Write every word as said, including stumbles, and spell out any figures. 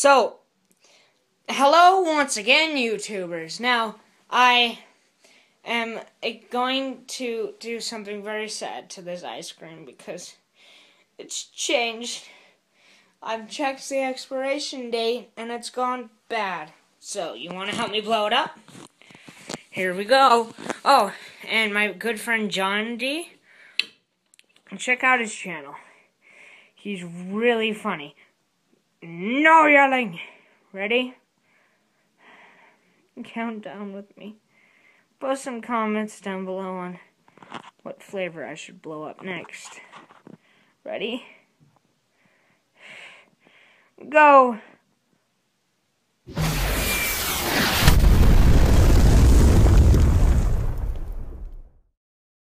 So, hello once again, YouTubers. Now, I am going to do something very sad to this ice cream because it's changed. I've checked the expiration date and it's gone bad. So, you want to help me blow it up? Here we go. Oh, and my good friend John D. Check out his channel. He's really funny. No yelling. Ready? Count down with me. Post some comments down below on what flavor I should blow up next. Ready? Go!